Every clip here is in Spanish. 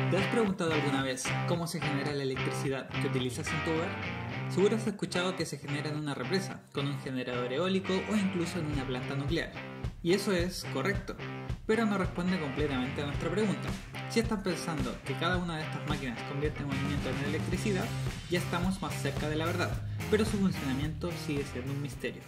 ¿Te has preguntado alguna vez cómo se genera la electricidad que utilizas en tu hogar? Seguro has escuchado que se genera en una represa, con un generador eólico o incluso en una planta nuclear. Y eso es correcto, pero no responde completamente a nuestra pregunta. Si estás pensando que cada una de estas máquinas convierte movimiento en electricidad, ya estamos más cerca de la verdad, pero su funcionamiento sigue siendo un misterio.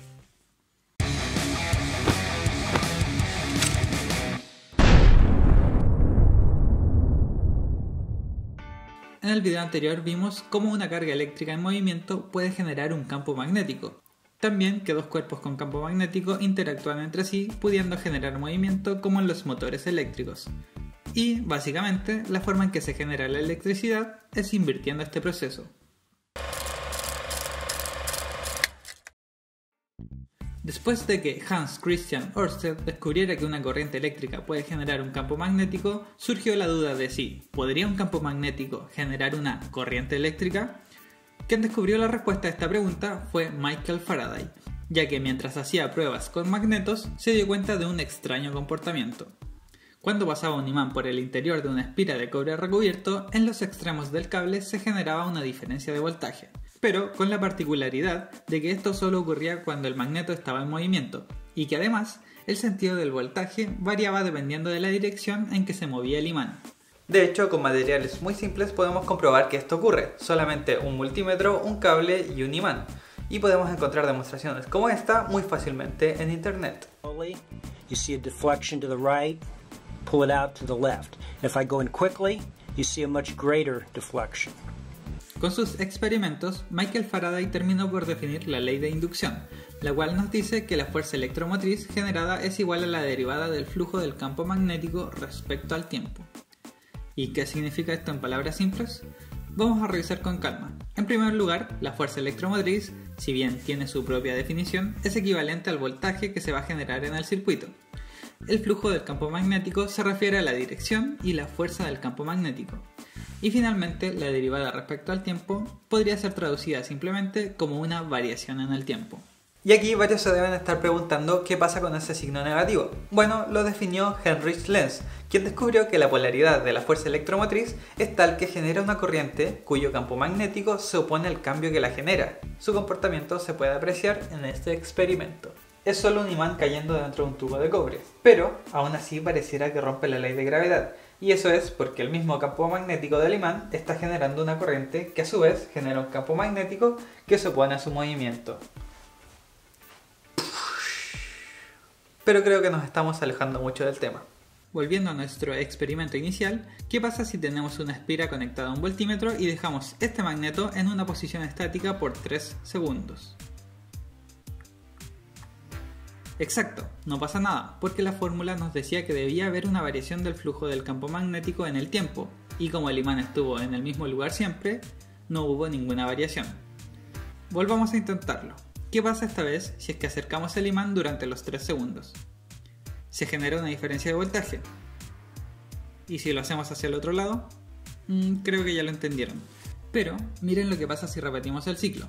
En el video anterior vimos cómo una carga eléctrica en movimiento puede generar un campo magnético. También que dos cuerpos con campo magnético interactúan entre sí, pudiendo generar movimiento como en los motores eléctricos. Y, básicamente, la forma en que se genera la electricidad es invirtiendo este proceso. Después de que Hans Christian Ørsted descubriera que una corriente eléctrica puede generar un campo magnético, surgió la duda de si ¿podría un campo magnético generar una corriente eléctrica? Quien descubrió la respuesta a esta pregunta fue Michael Faraday, ya que mientras hacía pruebas con magnetos se dio cuenta de un extraño comportamiento. Cuando pasaba un imán por el interior de una espira de cobre recubierto, en los extremos del cable se generaba una diferencia de voltaje, pero con la particularidad de que esto solo ocurría cuando el magneto estaba en movimiento, y que además el sentido del voltaje variaba dependiendo de la dirección en que se movía el imán. De hecho, con materiales muy simples podemos comprobar que esto ocurre, solamente un multímetro, un cable y un imán, y podemos encontrar demostraciones como esta muy fácilmente en internet. You see a deflection to the right, pull it out to the left. If I go in quickly, you see a much greater deflection. Con sus experimentos, Michael Faraday terminó por definir la ley de inducción, la cual nos dice que la fuerza electromotriz generada es igual a la derivada del flujo del campo magnético respecto al tiempo. ¿Y qué significa esto en palabras simples? Vamos a revisar con calma. En primer lugar, la fuerza electromotriz, si bien tiene su propia definición, es equivalente al voltaje que se va a generar en el circuito. El flujo del campo magnético se refiere a la dirección y la fuerza del campo magnético. Y finalmente, la derivada respecto al tiempo podría ser traducida simplemente como una variación en el tiempo. Y aquí varios se deben estar preguntando qué pasa con ese signo negativo. Bueno, lo definió Heinrich Lenz, quien descubrió que la polaridad de la fuerza electromotriz es tal que genera una corriente cuyo campo magnético se opone al cambio que la genera. Su comportamiento se puede apreciar en este experimento. Es solo un imán cayendo dentro de un tubo de cobre, pero aún así pareciera que rompe la ley de gravedad. Y eso es porque el mismo campo magnético del imán está generando una corriente que a su vez genera un campo magnético que se opone a su movimiento. Pero creo que nos estamos alejando mucho del tema. Volviendo a nuestro experimento inicial, ¿qué pasa si tenemos una espira conectada a un voltímetro y dejamos este magneto en una posición estática por 3 segundos? Exacto, no pasa nada, porque la fórmula nos decía que debía haber una variación del flujo del campo magnético en el tiempo, y como el imán estuvo en el mismo lugar siempre, no hubo ninguna variación. Volvamos a intentarlo. ¿Qué pasa esta vez si es que acercamos el imán durante los 3 segundos? Se genera una diferencia de voltaje. ¿Y si lo hacemos hacia el otro lado? Creo que ya lo entendieron. Pero miren lo que pasa si repetimos el ciclo.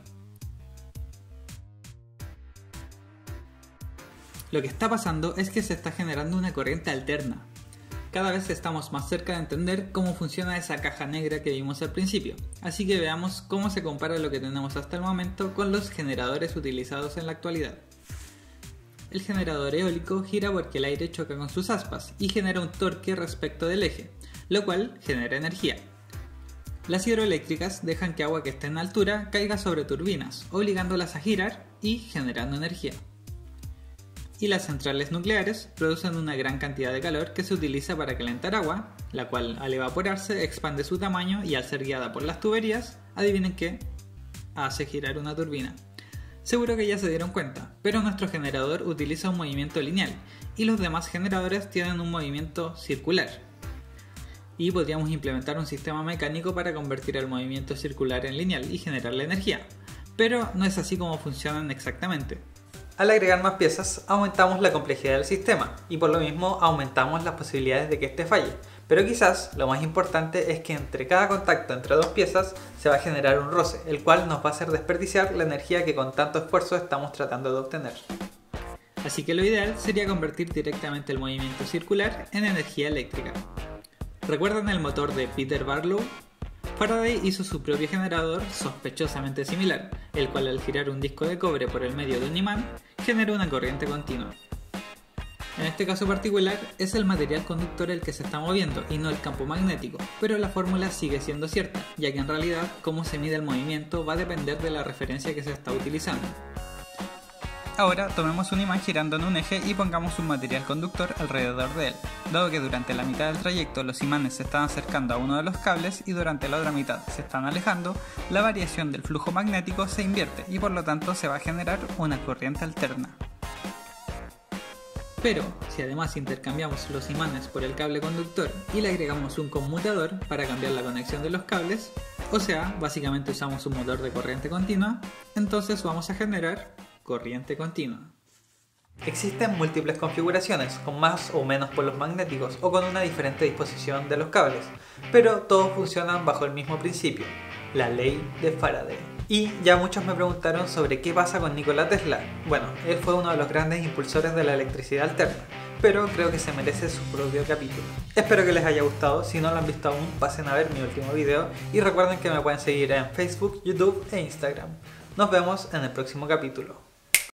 Lo que está pasando es que se está generando una corriente alterna. Cada vez estamos más cerca de entender cómo funciona esa caja negra que vimos al principio, así que veamos cómo se compara lo que tenemos hasta el momento con los generadores utilizados en la actualidad. El generador eólico gira porque el aire choca con sus aspas y genera un torque respecto del eje, lo cual genera energía. Las hidroeléctricas dejan que agua que esté en altura caiga sobre turbinas, obligándolas a girar y generando energía. Y las centrales nucleares producen una gran cantidad de calor que se utiliza para calentar agua, la cual al evaporarse expande su tamaño y al ser guiada por las tuberías, adivinen qué, hace girar una turbina. Seguro que ya se dieron cuenta, pero nuestro generador utiliza un movimiento lineal y los demás generadores tienen un movimiento circular. Y podríamos implementar un sistema mecánico para convertir el movimiento circular en lineal y generar la energía, pero no es así como funcionan exactamente. Al agregar más piezas, aumentamos la complejidad del sistema y por lo mismo aumentamos las posibilidades de que este falle. Pero quizás lo más importante es que entre cada contacto entre dos piezas se va a generar un roce, el cual nos va a hacer desperdiciar la energía que con tanto esfuerzo estamos tratando de obtener. Así que lo ideal sería convertir directamente el movimiento circular en energía eléctrica. ¿Recuerdan el motor de Peter Barlow? Faraday hizo su propio generador sospechosamente similar, el cual al girar un disco de cobre por el medio de un imán, genera una corriente continua. En este caso particular, es el material conductor el que se está moviendo y no el campo magnético, pero la fórmula sigue siendo cierta, ya que en realidad cómo se mide el movimiento va a depender de la referencia que se está utilizando. Ahora tomemos un imán girando en un eje y pongamos un material conductor alrededor de él. Dado que durante la mitad del trayecto los imanes se están acercando a uno de los cables y durante la otra mitad se están alejando, la variación del flujo magnético se invierte y por lo tanto se va a generar una corriente alterna. Pero, si además intercambiamos los imanes por el cable conductor y le agregamos un conmutador para cambiar la conexión de los cables, o sea, básicamente usamos un motor de corriente continua, entonces vamos a generar corriente continua. Existen múltiples configuraciones, con más o menos polos magnéticos o con una diferente disposición de los cables, pero todos funcionan bajo el mismo principio, la ley de Faraday. Y ya muchos me preguntaron sobre qué pasa con Nikola Tesla. Bueno, él fue uno de los grandes impulsores de la electricidad alterna, pero creo que se merece su propio capítulo. Espero que les haya gustado, si no lo han visto aún, pasen a ver mi último video y recuerden que me pueden seguir en Facebook, YouTube e Instagram. Nos vemos en el próximo capítulo.